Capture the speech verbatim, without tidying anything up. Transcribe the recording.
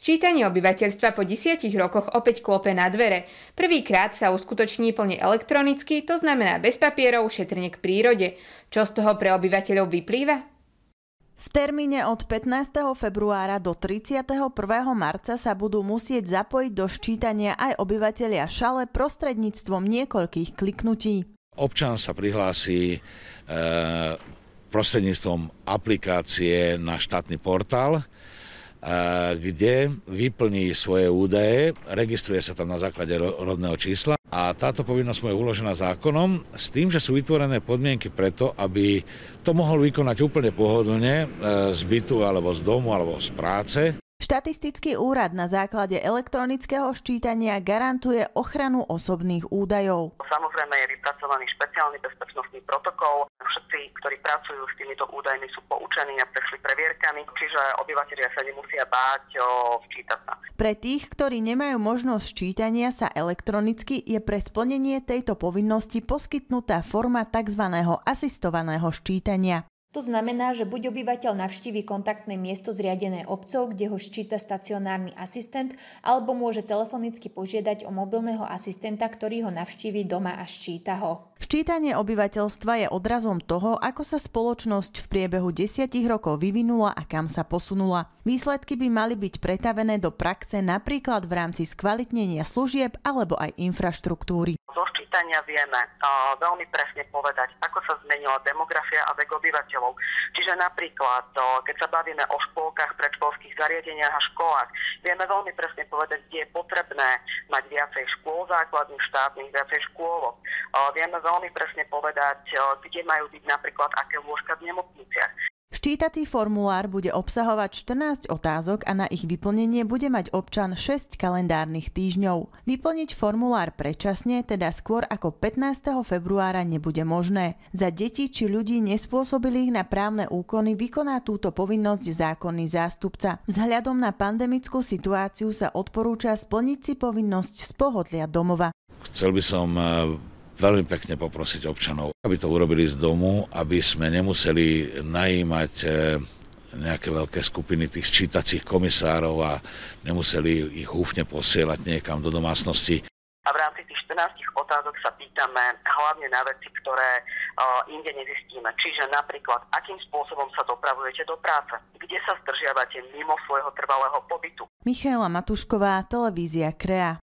Ščítanie obyvateľstva po desiatich rokoch opäť klope na dvere. Prvýkrát sa uskutoční plne elektronicky, to znamená bez papierov, šetrne k prírode. Čo z toho pre obyvateľov vyplýva? V termíne od pätnásteho februára do tridsiateho prvého marca sa budú musieť zapojiť do ščítania aj obyvatelia Šale prostredníctvom niekoľkých kliknutí. Občan sa prihlási e, prostredníctvom aplikácie na štátny portál, kde vyplní svoje údaje, registruje sa tam na základe rodného čísla a táto povinnosť mu je uložená zákonom s tým, že sú vytvorené podmienky preto, aby to mohol vykonať úplne pohodlne z bytu alebo z domu alebo z práce. Štatistický úrad na základe elektronického ščítania garantuje ochranu osobných údajov. Samozrejme je vypracovaný špeciálny bezpečnostný protokol. Všetci, ktorí pracujú s týmito údajmi, sú poučení a prešli previerkami, čiže obyvatelia sa nemusia báť o včítať sa. Pre tých, ktorí nemajú možnosť ščítania sa elektronicky, je pre splnenie tejto povinnosti poskytnutá forma tzv. Asistovaného ščítania. To znamená, že buď obyvateľ navštíví kontaktné miesto zriadené obcou, kde ho ščíta stacionárny asistent, alebo môže telefonicky požiadať o mobilného asistenta, ktorý ho navštíví doma a ščíta ho. Ščítanie obyvateľstva je odrazom toho, ako sa spoločnosť v priebehu desiatich rokov vyvinula a kam sa posunula. Výsledky by mali byť pretavené do praxe napríklad v rámci skvalitnenia služieb alebo aj infraštruktúry. Zo ščítania vieme uh, veľmi presne povedať, ako sa zmenila demografia a vek obyvateľov. Čiže napríklad, uh, keď sa bavíme o škôlkach, predškolských zariadeniach a školách, vieme veľmi presne povedať, kde je potrebné mať viacej škôl základných, štátnych, viacej škôlok. Uh, vieme veľmi presne povedať, uh, kde majú byť napríklad aké lôžka v nemocniciach. Ščítací formulár bude obsahovať štrnásť otázok a na ich vyplnenie bude mať občan šesť kalendárnych týždňov. Vyplniť formulár predčasne, teda skôr ako pätnásteho februára, nebude možné. Za deti či ľudí nespôsobilých na právne úkony vykoná túto povinnosť zákonný zástupca. Vzhľadom na pandemickú situáciu sa odporúča splniť si povinnosť z pohodlia domova. Chcel by som veľmi pekne poprosiť občanov, aby to urobili z domu, aby sme nemuseli najímať nejaké veľké skupiny tých sčítacích komisárov a nemuseli ich húfne posielať niekam do domácnosti. A v rámci tých štrnástich otázok sa pýtame hlavne na veci, ktoré uh, inde nezistíme. Čiže napríklad, akým spôsobom sa dopravujete do práce, kde sa zdržiavate mimo svojho trvalého pobytu. Michaela Matušková, televízia Krea.